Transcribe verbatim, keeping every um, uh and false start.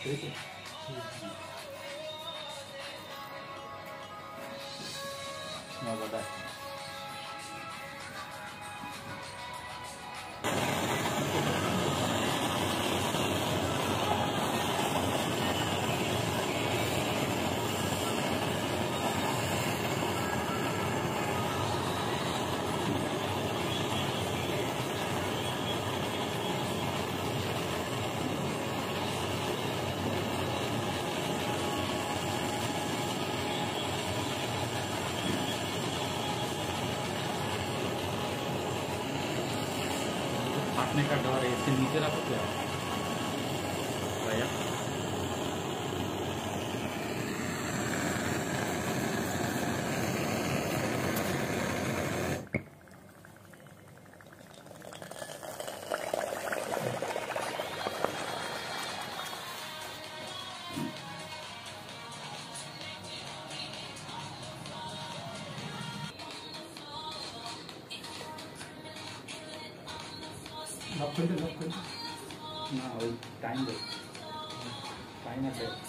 ठीक है। बता फाटने का डर है, इससे नीचे रखो क्या भैया। लॉक कर दे, लॉक कर दे ना, टाइम दे, टाइम है।